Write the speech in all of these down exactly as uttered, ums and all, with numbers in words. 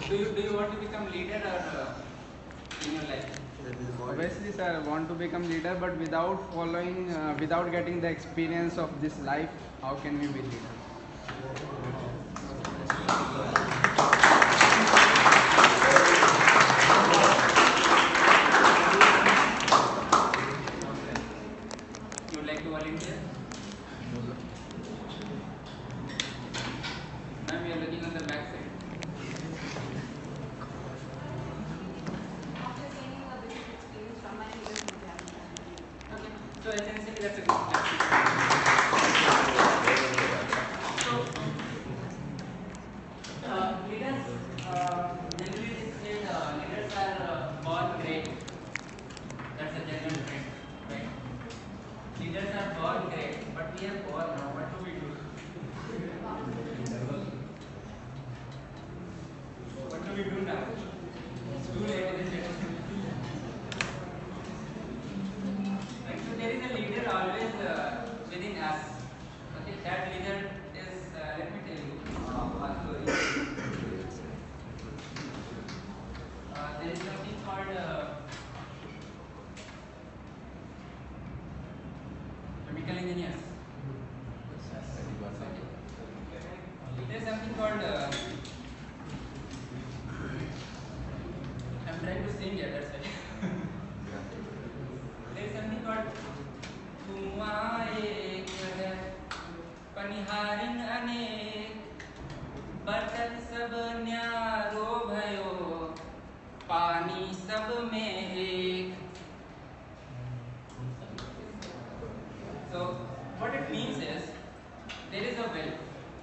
do you do you want to become leader or uh, in your life? Obviously, sir, I want to become leader, but without following, uh, without getting the experience of this life, how can we be leader? You would like to volunteer? Ma'am, we are looking on the back side. After gaining a bit of experience from my previous exam. Okay, so essentially that's a good step. So, uh, leaders, uh, generally it is said uh, leaders are uh, born great. That's a general trend, right? Leaders are born great, but we are born now. What do we do? What do we do now? It's too late, isn't it? Right, so there is a leader always uh, within us. Okay, that leader is, uh, let me tell you uh, one story. Uh, there is something called uh, chemical engineers. Okay. There is something called, uh, I'm trying to sing here, that's it. There is something called धुआं एक है पनिहारिन अनेक बरतन सब न्यारो भयो पानी सब में एक. So what it means is there is a well.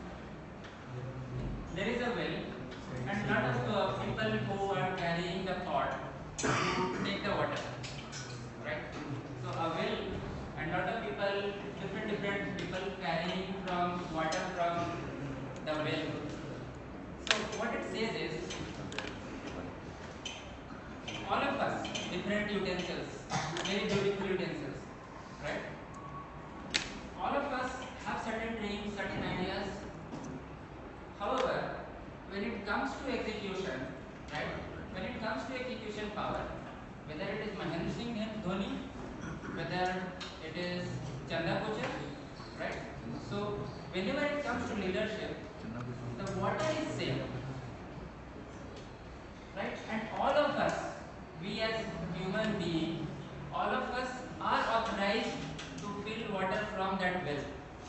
There is a well and lot of uh, people who are carrying the pot to take the water. Right? So a well and lot of people, different different people carrying from water from the well. So what it says is all of us different utensils, very beautiful utensils, right? All of us have certain dreams, certain ideas. However, when it comes to execution, right? When it comes to execution power, whether it is Mahendra Singh Dhoni, whether it is Chanda Kochar, right? So whenever it comes to leadership, the water is same, right? And all of us, we as human beings, all of us are authorized to fill water from that well.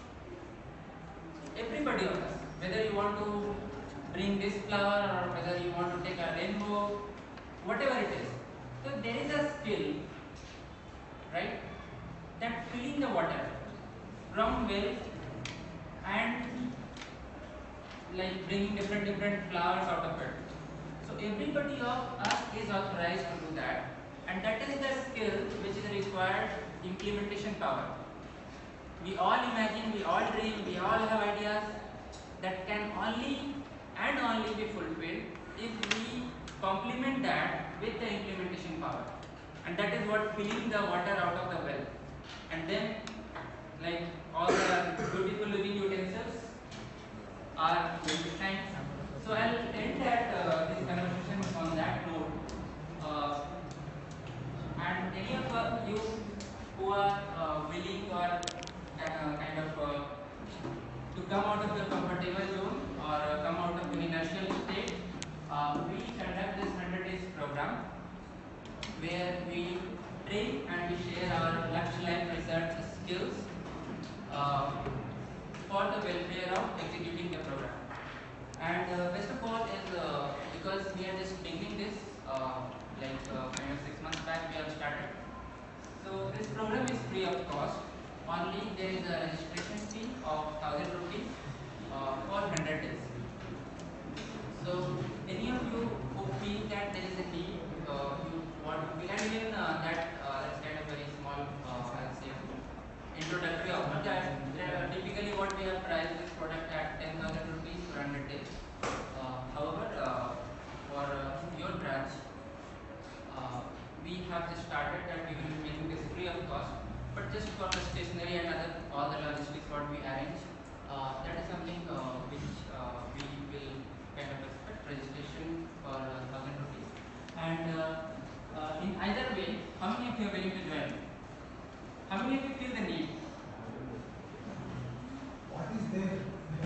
Everybody of us, whether you want to bring this flower or whether you want to take a rainbow, whatever it is. So there is a skill, right, that filling the water from well and like bringing different different flowers out of it. So everybody of us is authorized to do that, and that is the skill which is required implementation power. We all imagine, we all dream, we all have ideas that can only and only be fulfilled if we complement that with the implementation power. And that is what filling the water out of the well. And then like all the beautiful living utensils are going to shine. So I'll end that uh, this conversation on that note. Uh, and any of uh, you who are uh, willing or uh, kind of uh, to come out of the comfortable zone or uh, come out of an inertial state, uh, we conduct this one hundred days program where we train and we share our Lakshya Life research skills uh, for the welfare of executing the program. And uh, best of all is uh, because we are just beginning this, uh, like uh, kind of six months back we have started. So this program is free of cost. Only there is a registration fee of thousand rupees uh, for one hundred days. So any of you who feel that there is a need, uh, you want to be, and even uh, that uh, that's kind of very small, uh, I'll say, introductory offer. That uh, typically what we have priced this product at ten thousand rupees for one hundred days. Uh, however, uh, for uh, your branch, uh, we have just started that we will be making this free of cost, but just for the stationery and other all the logistics what we arrange, uh, that is something uh, which uh, we will kind of expect registration uh, How many of you are willing to join? How many of you feel the need? What is there?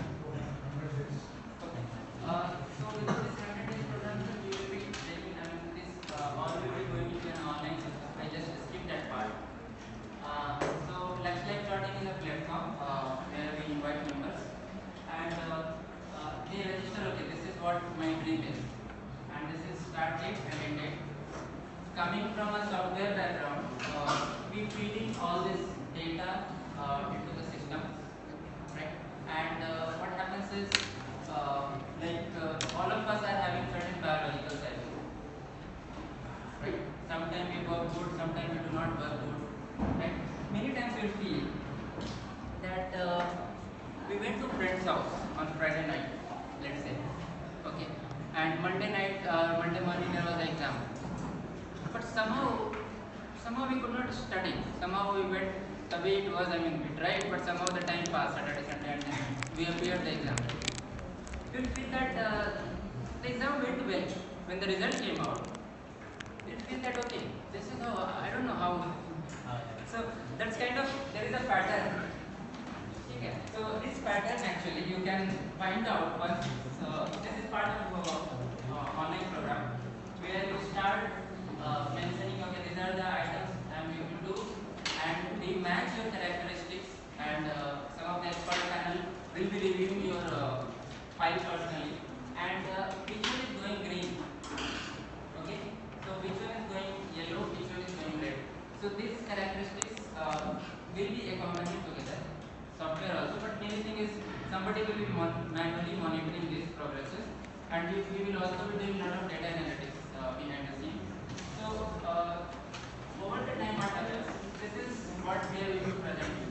Okay. Uh, so with this one hundred days program, sir, we will be taking, I mean, this uh, all will be going into an online system. I just skipped that part. Uh, so Let's Live Charting is a platform uh, where we invite members and uh, uh, they register. Okay, this is what my dream is, and this is start date and end date. Coming from a software background, uh, we feeding all this data uh, into the system, right? And uh, what happens is, uh, like uh, all of us are having certain biological cycles, right? Sometimes we work good, sometimes we do not work good, right? Many times we feel that uh, we went to friend's house on Friday night, let's say, okay, and Monday night, uh, Monday morning there was an exam. But somehow, somehow we could not study. Somehow we went the way it was. I mean, we tried, but somehow the time passed. Saturday, Sunday, and then we appeared the exam. We feel that uh, the exam went well. When the result came out, we feel that okay, this is how I don't know how. So that's kind of there is a pattern. Okay. So this pattern actually you can find out once. Uh, this is part of uh, uh, online program where you start uh, mentioning, okay, these are the items I am going to do, and they match your characteristics, and uh, some of the expert panel will be reviewing your uh, file personally, and uh, which one is going green, okay, so which one is going yellow, which one is going red. So these characteristics uh, will be accommodated together, software also, but main thing is somebody will be mon manually monitoring these progresses, and we, we will also be doing a lot of data analytics uh, behind the scene. So, uh, over the time what happens, this is what we are going to present you.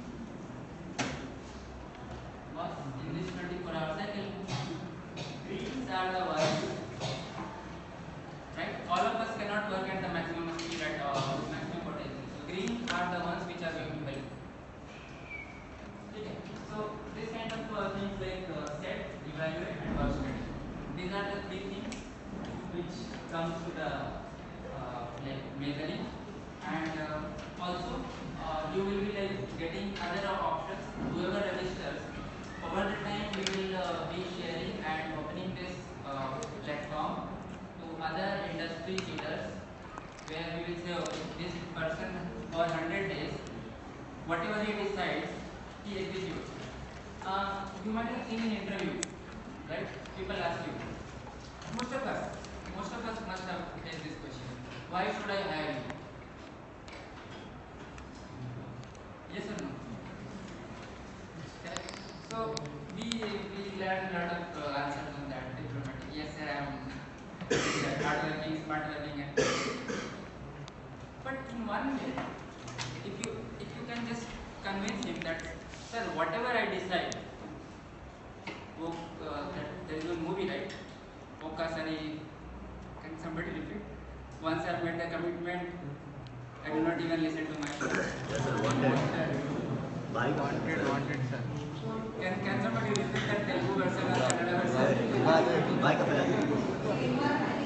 Boss, in this twenty-four hour cycle, greens are the ones, right? All of us cannot work at the maximum speed at uh, maximum potential. So, green are the ones which are going to help. Okay. So, this kind of uh, things like uh, set, evaluate, and work study. These are the three things which comes to the uh, like measuring, and uh, also uh, you will be like getting other options. Whoever registers, over the time we will uh, be sharing and opening this uh, platform to other industry leaders, where we will say, okay, this person for one hundred days, whatever he decides, he executes. Uh, you might have seen in interview, right? People ask you, most of us, most of us must have faced this question. Why should I hire you? Yes or no? Correct. So we we learn a lot of uh, answers on that. Diplomatic. Yes, sir, I am hardworking, smart working, and but in one way, if you if you can just convince him that, sir, whatever I decide, wo, uh, that there is one movie, right? Oka Sari, can somebody repeat? Once I've made the commitment, I do not even listen to myself. Yes, sir, wanted. Bike. Wanted, wanted, sir. Can, can somebody repeat that Telugu version or Kannada version? Bike up.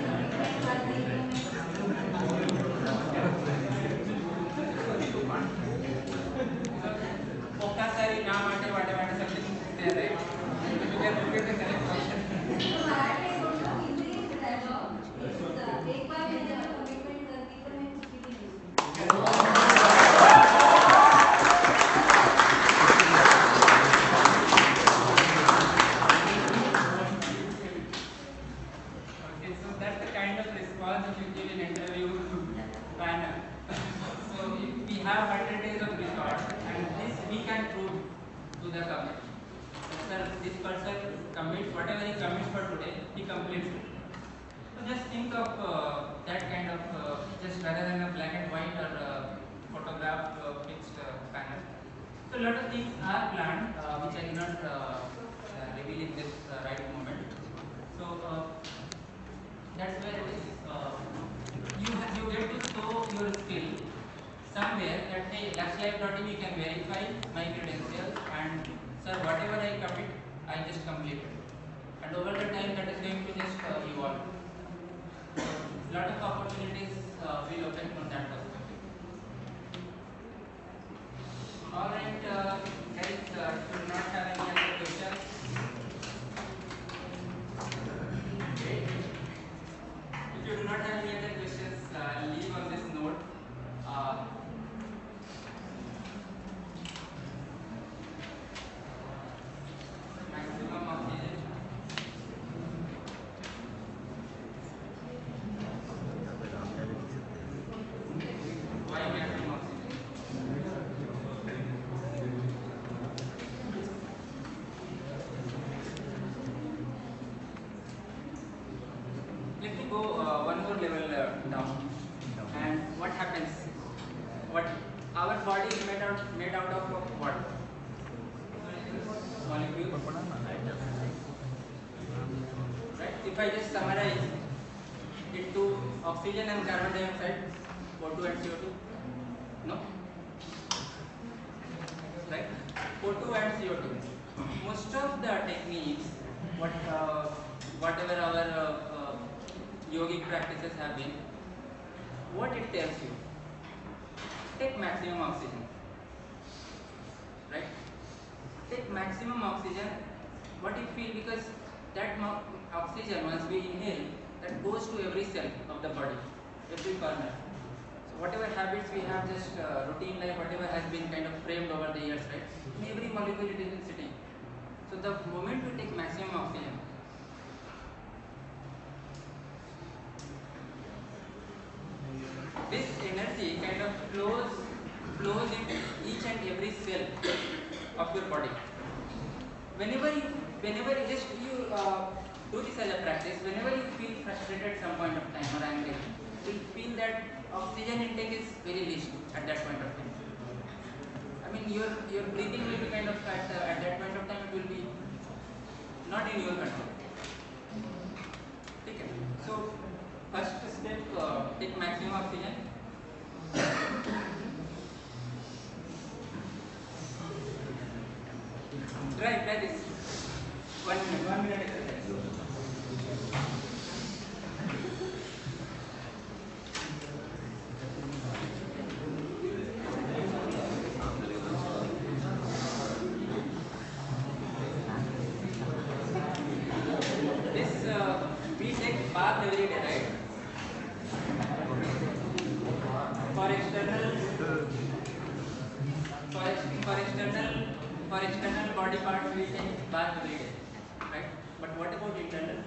Oka Sari, na mate, whatever, something there, right? You can repeat the correct question. Okay, so that's the kind of response you give in interview panel. So if we have one hundred days of record, and this we can prove to the company. Sir, this person commits whatever he commits for today, he completes it. So just think of uh, that kind of uh, just rather than a black and white or uh, photograph uh, fixed uh, panel. So a lot of things are planned, uh, which I cannot uh, uh, reveal in this uh, right moment. So uh, that's where it is. Uh, you ha- you get to show your skill somewhere that hey, lastlife dot in you can verify my credentials, and sir, whatever I commit, I just complete it. And over the time, that is going to just uh, evolve. So, lot of opportunities uh, will open from that perspective. uh, one more level uh, down. And what happens? What our body is made out made out of what? Molecules. Right? If I just summarize into oxygen and carbon dioxide, O two and C O two. No? Right? O two and C O two. Most of the techniques, what uh, whatever our uh, uh, yogic practices have been, what it tells you, take maximum oxygen, right? Take maximum oxygen. What you feel, because that oxygen once we inhale, that goes to every cell of the body, every corner. So whatever habits we have, just uh, routine life, whatever has been kind of framed over the years, right? In every molecule it is sitting. So the moment we take maximum oxygen, this energy kind of flows flows in each and every cell of your body. Whenever you whenever you just you uh, do this as a practice, whenever you feel frustrated at some point of time or angry, you will feel that oxygen intake is very least at that point of time. I mean, your your breathing will be kind of at, uh, at that point of time, it will be not in your control. Okay. So first step, uh, take maximum oxygen. Try, try this. One minute, one minute exercise. This uh, we take bath every day, right? For external, for, for external, for external body parts, we take bath every day, right? But what about internal?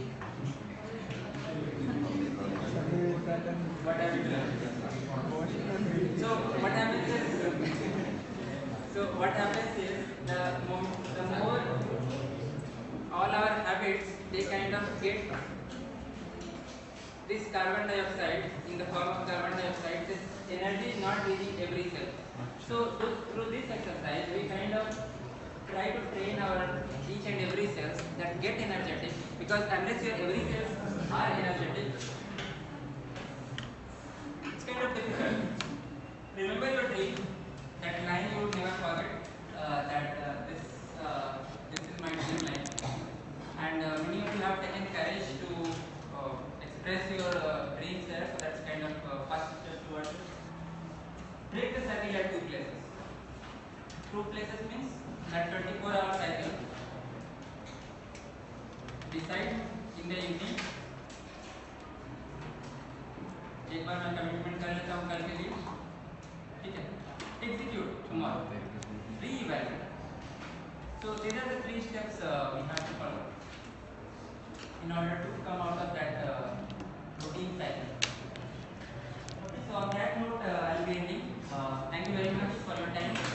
What have you done? So what happens is, so what happens is the more, the more all our habits, they kind of get this carbon dioxide in the form of carbon dioxide. This energy is not reaching every cell. So th through this exercise, we kind of try to train our each and every cells that get energetic, because unless your every cells are energetic, it's kind of difficult. Remember your dream, that line you would never forget, uh, that uh, this uh, this is my dream line. And uh, many of you have taken courage to uh, express your uh, dreams there, so that's kind of uh, first step towards it. Break the cycle at two places. Two places means that twenty-four hour cycle. Decide in the evening, एक बार मैं commitment कर लेता हूँ कल के लिए, ठीक है? Execute tomorrow. Re-evaluate. So these are the three steps uh, we have to follow in order to come out of that uh, routine cycle. Okay, so on that note, uh, I'll be ending. Uh, thank you very much for your time.